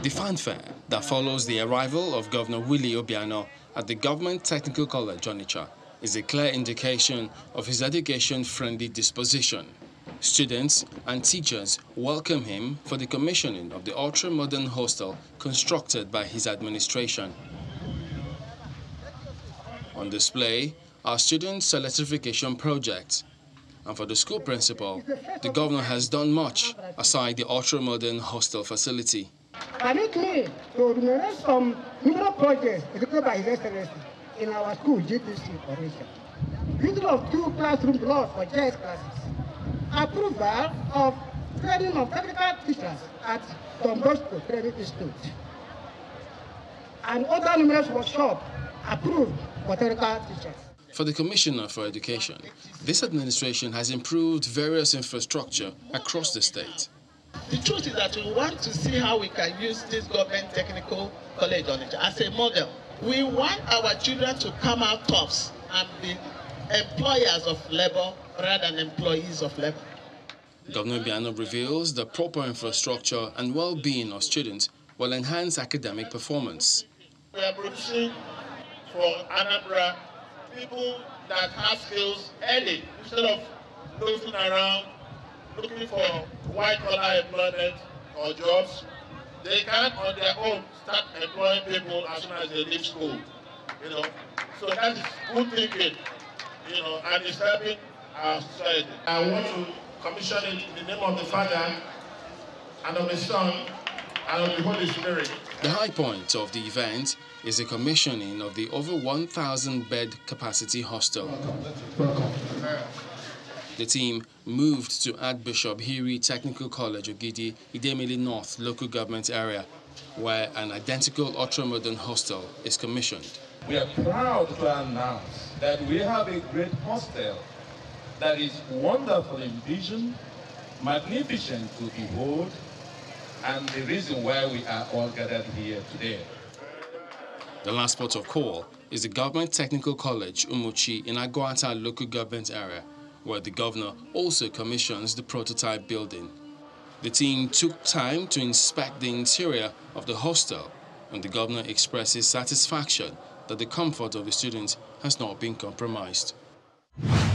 The fanfare that follows the arrival of Governor Willie Obiano at the Government Technical College, Onitsha, is a clear indication of his education-friendly disposition. Students and teachers welcome him for the commissioning of the ultra-modern hostel constructed by his administration. On display are students' electrification projects. And for the school principal, the governor has done much aside the ultra-modern hostel facility. Permit me to enumerate some numerous projects executed by His Excellency in our school GTC operation. Building of 2 classroom blocks for JS classes. Approval of training of technical teachers at Don Bosco Training Institute. And other numerous workshops approved for technical teachers. For the Commissioner for Education, this administration has improved various infrastructure across the state. The truth is that we want to see how we can use this Government Technical College as a model. We want our children to come out tops and be employers of labor rather than employees of labor. Governor Obiano reveals the proper infrastructure and well-being of students will enhance academic performance. We are producing for Anambra people that have skills early instead of looking around, looking for white-collar employment or jobs. They can, on their own, start employing people as soon as they leave school. So that is good thinking, and it's helping our society. I want to commission it in the name of the Father and of the Son and of the Holy Spirit. The high point of the event is the commissioning of the over 1,000-bed capacity hostel. The team moved to Archbishop Heerey Technical College, Ogidi, Idemili North local government area, where an identical ultra-modern hostel is commissioned. We are proud to announce that we have a great hostel that is wonderful in vision, magnificent to behold, and the reason why we are all gathered here today. The last port of call is the Government Technical College, Umuchi, in Agwata local government area, where the governor also commissions the prototype building. The team took time to inspect the interior of the hostel, and the governor expresses satisfaction that the comfort of the students has not been compromised.